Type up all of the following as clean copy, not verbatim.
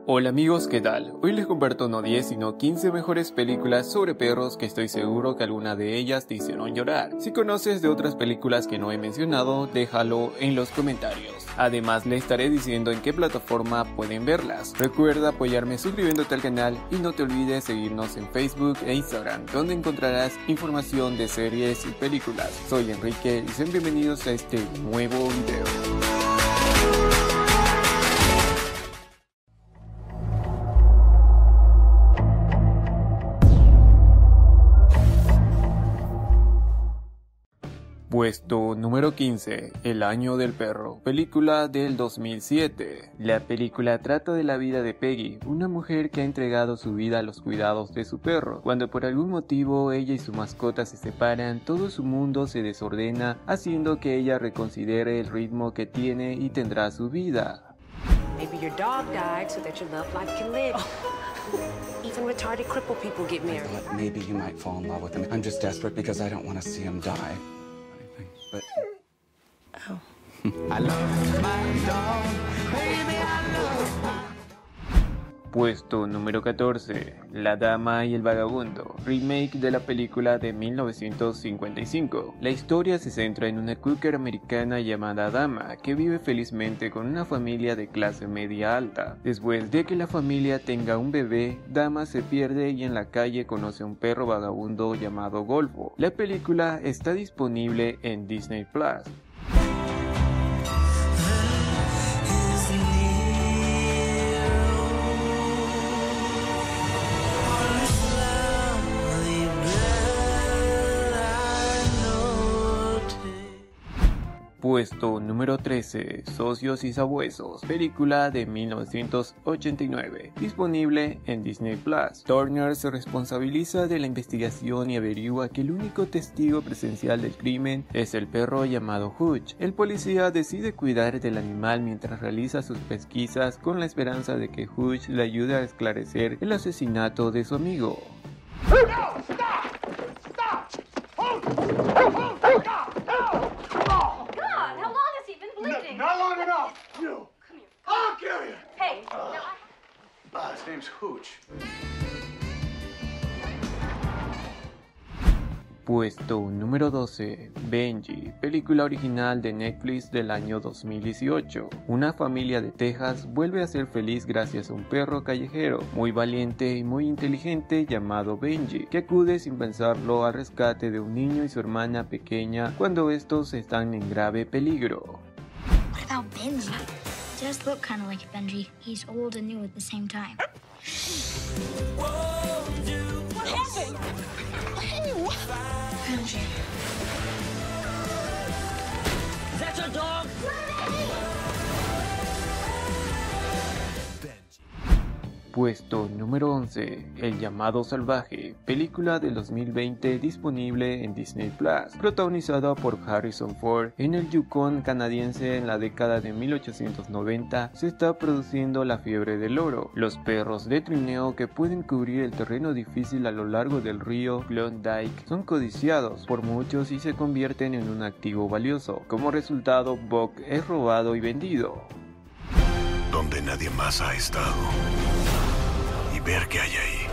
Hola amigos, ¿qué tal? Hoy les comparto no 10 sino 15 mejores películas sobre perros que estoy seguro que alguna de ellas te hicieron llorar. Si conoces de otras películas que no he mencionado, déjalo en los comentarios. Además les estaré diciendo en qué plataforma pueden verlas. Recuerda apoyarme suscribiéndote al canal y no te olvides seguirnos en Facebook e Instagram, donde encontrarás información de series y películas. Soy Enrique y sean bienvenidos a este nuevo video. Puesto número 15, El año del perro, película del 2007. La película trata de la vida de Peggy, una mujer que ha entregado su vida a los cuidados de su perro. Cuando por algún motivo ella y su mascota se separan, todo su mundo se desordena, haciendo que ella reconsidere el ritmo que tiene y tendrá su vida. Maybe your dog died so that your love life can live. Even retarded crippled people get married. Maybe you might fall in love with him. I'm just desperate because I don't want to see him die. But Oh. I love my dog, baby, I love. Puesto número 14, La dama y el vagabundo, remake de la película de 1955. La historia se centra en una cougar americana llamada Dama, que vive felizmente con una familia de clase media alta. Después de que la familia tenga un bebé, Dama se pierde y en la calle conoce a un perro vagabundo llamado Golfo. La película está disponible en Disney Plus. Puesto número 13, Socios y Sabuesos, película de 1989, disponible en Disney Plus. Turner se responsabiliza de la investigación y averigua que el único testigo presencial del crimen es el perro llamado Hutch. El policía decide cuidar del animal mientras realiza sus pesquisas con la esperanza de que Hutch le ayude a esclarecer el asesinato de su amigo. Not long enough! You! Come here. I'll kill you! Hey, His name's Hooch. Puesto número 12, Benji, película original de Netflix del año 2018. Una familia de Texas vuelve a ser feliz gracias a un perro callejero, muy valiente y muy inteligente llamado Benji, que acude sin pensarlo al rescate de un niño y su hermana pequeña cuando estos están en grave peligro. What about Benji? He does look kind of like Benji. He's old and new at the same time. Benji. Is that your dog? Puesto número 11, El llamado salvaje, película del 2020 disponible en Disney Plus, protagonizada por Harrison Ford. En el Yukon canadiense en la década de 1890 se está produciendo la fiebre del oro. Los perros de trineo que pueden cubrir el terreno difícil a lo largo del río Klondike son codiciados por muchos y se convierten en un activo valioso. Como resultado, Buck es robado y vendido. Donde nadie más ha estado. Y ver qué hay ahí.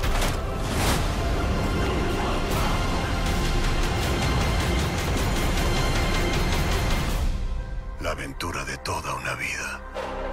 La aventura de toda una vida.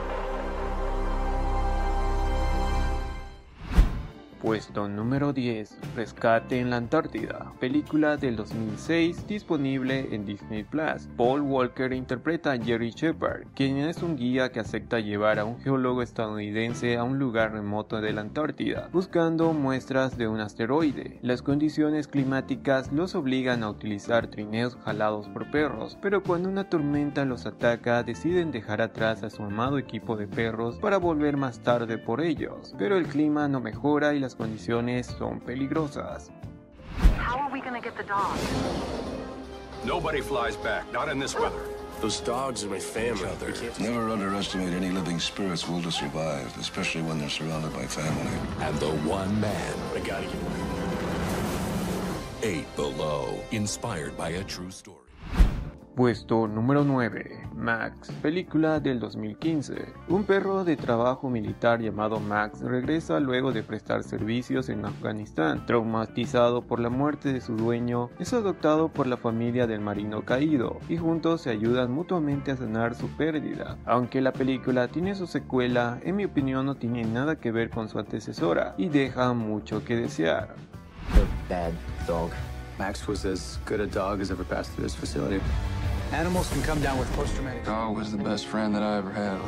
Puesto número 10, Rescate en la Antártida, película del 2006 disponible en Disney Plus. Paul Walker interpreta a Jerry Shepard, quien es un guía que acepta llevar a un geólogo estadounidense a un lugar remoto de la Antártida, buscando muestras de un asteroide. Las condiciones climáticas los obligan a utilizar trineos jalados por perros, pero cuando una tormenta los ataca deciden dejar atrás a su amado equipo de perros para volver más tarde por ellos, pero el clima no mejora y las condiciones son peligrosas. how are we gonna get the dog? Nobody flies back, not in this weather. Those dogs are my family. Never underestimate any living spirits will to survive, especially when they're surrounded by family. And the one man I gotta get one. ate below, inspired by a true story. Puesto número 9. Max, película del 2015. Un perro de trabajo militar llamado Max regresa luego de prestar servicios en Afganistán. Traumatizado por la muerte de su dueño, es adoptado por la familia del marino caído y juntos se ayudan mutuamente a sanar su pérdida. Aunque la película tiene su secuela, en mi opinión no tiene nada que ver con su antecesora y deja mucho que desear. Bad dog. Max was as good a dog as ever passed through this facility. Animals can come down with post-traumatic. Dog was the best friend that I ever had.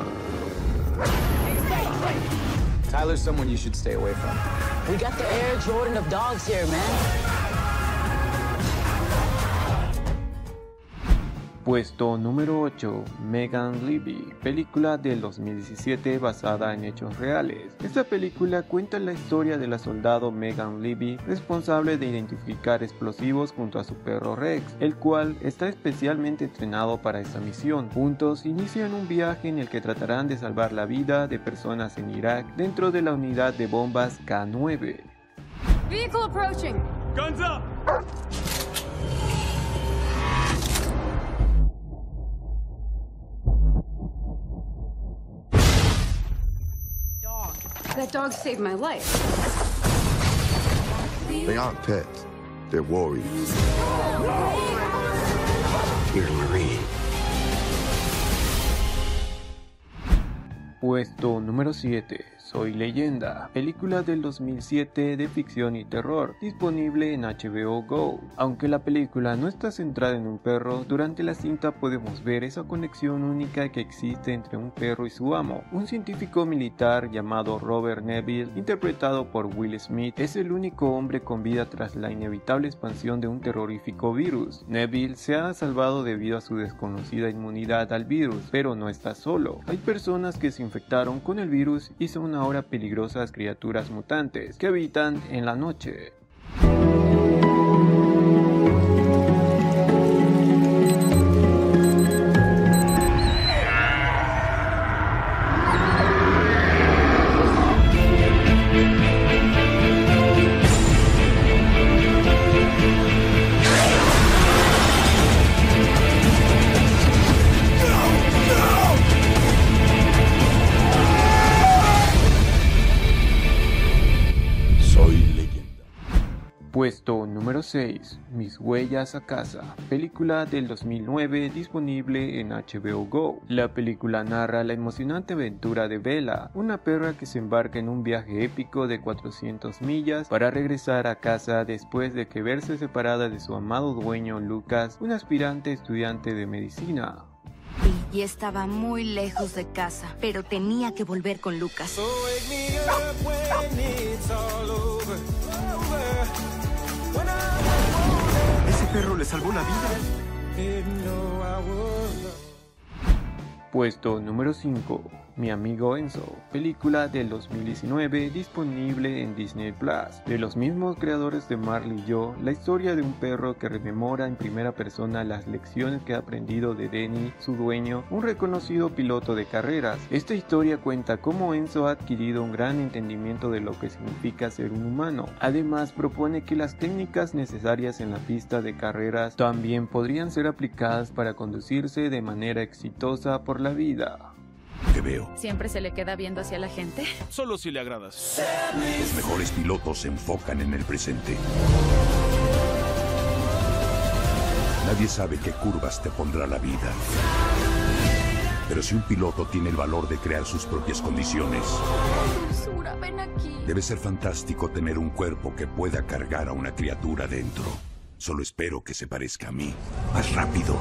Tyler's someone you should stay away from. We got the Air Jordan of dogs here, man. Puesto número 8. Megan Levy, película del 2017 basada en hechos reales. Esta película cuenta la historia de la soldado Megan Levy, responsable de identificar explosivos junto a su perro Rex, el cual está especialmente entrenado para esta misión. Juntos inician un viaje en el que tratarán de salvar la vida de personas en Irak dentro de la unidad de bombas K9. Vehicle approaching. Guns up! That dog saved my life. They aren't pets. They're warriors. You're a Marine. Puesto número 7. Soy Leyenda, película del 2007 de ficción y terror, disponible en HBO Go. Aunque la película no está centrada en un perro, durante la cinta podemos ver esa conexión única que existe entre un perro y su amo. Un científico militar llamado Robert Neville, interpretado por Will Smith, es el único hombre con vida tras la inevitable expansión de un terrorífico virus. Neville se ha salvado debido a su desconocida inmunidad al virus, pero no está solo. Hay personas que se infectaron con el virus y son ahora peligrosas criaturas mutantes que habitan en la noche. Puesto número 6. Mis huellas a casa, película del 2009 disponible en HBO Go. La película narra la emocionante aventura de Bella, una perra que se embarca en un viaje épico de 400 millas para regresar a casa después de que verse separada de su amado dueño Lucas, un aspirante estudiante de medicina. Y estaba muy lejos de casa, pero tenía que volver con Lucas. Ese perro le salvó la vida. Puesto número 5. Mi amigo Enzo, película del 2019 disponible en Disney Plus. De los mismos creadores de Marley y yo, la historia de un perro que rememora en primera persona las lecciones que ha aprendido de Denny, su dueño, un reconocido piloto de carreras. Esta historia cuenta cómo Enzo ha adquirido un gran entendimiento de lo que significa ser un humano. Además, propone que las técnicas necesarias en la pista de carreras también podrían ser aplicadas para conducirse de manera exitosa por la vida. Te veo. ¿Siempre se le queda viendo hacia la gente? Solo si le agradas. Los mejores pilotos se enfocan en el presente. Nadie sabe qué curvas te pondrá la vida. Pero si un piloto tiene el valor de crear sus propias condiciones, Dulzura, ven aquí. debe ser fantástico tener un cuerpo que pueda cargar a una criatura dentro. Solo espero que se parezca a mí. Más rápido.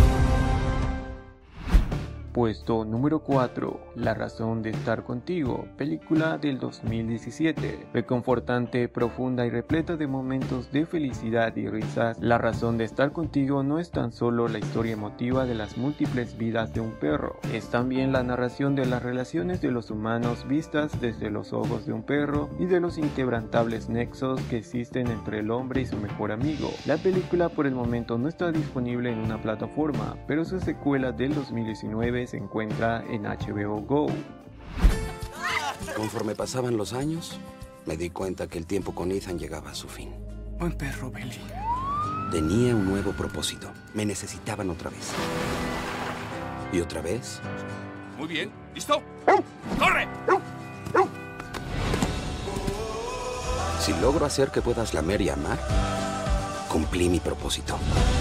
Puesto número 4. La razón de estar contigo, película del 2017. Reconfortante, profunda y repleta de momentos de felicidad y risas, La razón de estar contigo no es tan solo la historia emotiva de las múltiples vidas de un perro, es también la narración de las relaciones de los humanos vistas desde los ojos de un perro y de los inquebrantables nexos que existen entre el hombre y su mejor amigo. La película por el momento no está disponible en una plataforma, pero su secuela del 2019 se encuentra en HBO Go. Conforme pasaban los años, me di cuenta que el tiempo con Ethan llegaba a su fin. Buen perro, Billy. Tenía un nuevo propósito. Me necesitaban otra vez. ¿Y otra vez? Muy bien. ¿Listo? ¡Corre! Si logro hacer que puedas lamer y amar, cumplí mi propósito.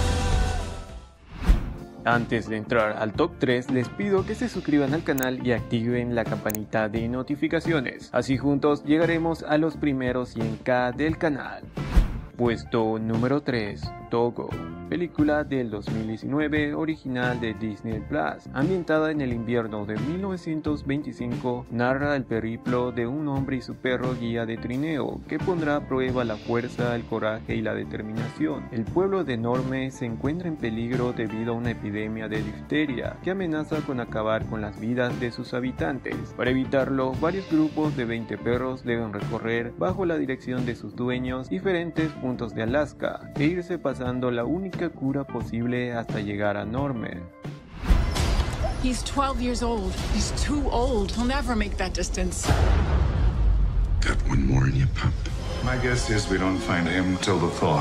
Antes de entrar al top 3, les pido que se suscriban al canal y activen la campanita de notificaciones. Así juntos llegaremos a los primeros 100k del canal. Puesto número 3, Togo, película del 2019 original de Disney Plus, ambientada en el invierno de 1925, narra el periplo de un hombre y su perro guía de trineo que pondrá a prueba la fuerza, el coraje y la determinación. El pueblo de Norme se encuentra en peligro debido a una epidemia de difteria que amenaza con acabar con las vidas de sus habitantes. Para evitarlo, varios grupos de 20 perros deben recorrer, bajo la dirección de sus dueños, diferentes puntos de Alaska e irse pasando la única cura posible hasta llegar a Norme. He's 12 years old. He's too old. He'll never make that distance. Got one more in you, pup. My guess is we don't find him till the thaw.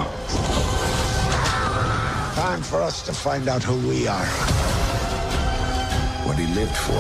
Time for us to find out who we are. What he lived for.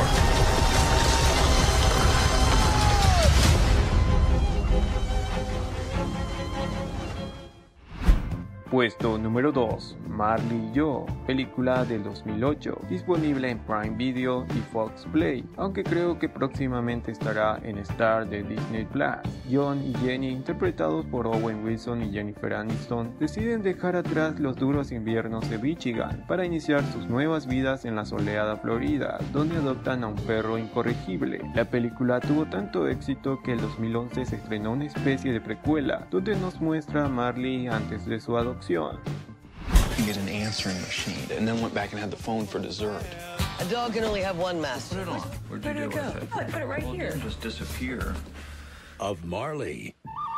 Puesto número 2, Marley y yo, película del 2008, disponible en Prime Video y Fox Play, aunque creo que próximamente estará en Star de Disney Plus. John y Jenny, interpretados por Owen Wilson y Jennifer Aniston, deciden dejar atrás los duros inviernos de Michigan para iniciar sus nuevas vidas en la soleada Florida, donde adoptan a un perro incorregible. La película tuvo tanto éxito que en 2011 se estrenó una especie de precuela, donde nos muestra a Marley antes de su adopción. You get an answering machine, and then went back and had the phone for dessert. A dog can only have one master. Put it on. Where'd you do with it? I put it right here. It didn't just disappear. Of Marley.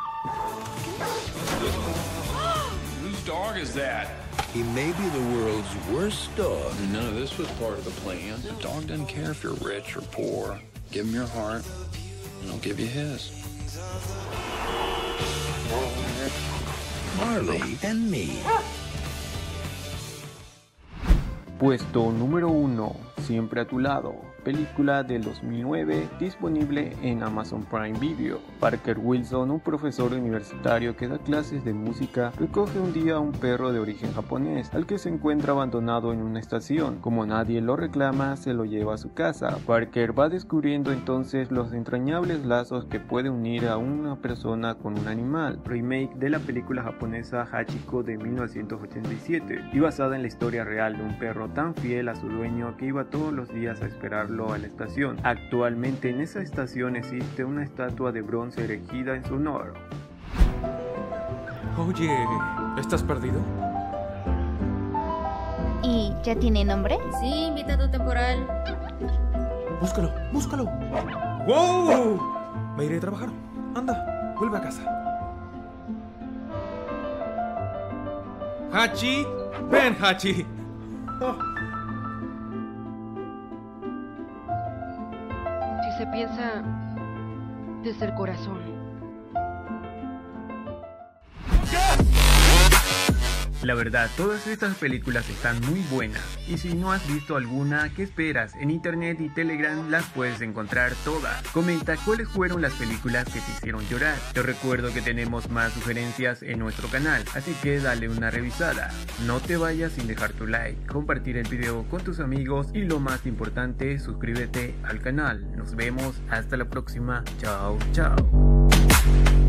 Whose dog is that? He may be the world's worst dog. None of this was part of the plan. The dog doesn't care if you're rich or poor. Give him your heart, and he'll give you his. Marley and me. Puesto número 1, Siempre a tu lado, película del 2009, disponible en Amazon Prime Video. Parker Wilson, un profesor universitario que da clases de música, recoge un día a un perro de origen japonés, al que se encuentra abandonado en una estación. Como nadie lo reclama, se lo lleva a su casa. Parker va descubriendo entonces los entrañables lazos que puede unir a una persona con un animal, remake de la película japonesa Hachiko de 1987, y basada en la historia real de un perro tan fiel a su dueño que iba todos los días a esperarlo a la estación. Actualmente en esa estación existe una estatua de bronce erigida en su honor. Oye, ¿estás perdido? ¿Y ya tiene nombre? Sí, invitado temporal. Búscalo, búscalo. ¡Wow! Me iré a trabajar. Anda, vuelve a casa. ¡Hachi! ¡Ven, Hachi! Oh. Si se piensa desde el corazón. La verdad, todas estas películas están muy buenas, y si no has visto alguna, ¿qué esperas? En internet y Telegram las puedes encontrar todas. Comenta cuáles fueron las películas que te hicieron llorar. Te recuerdo que tenemos más sugerencias en nuestro canal, así que dale una revisada. No te vayas sin dejar tu like, compartir el video con tus amigos y lo más importante, suscríbete al canal. Nos vemos hasta la próxima. Chao, chao.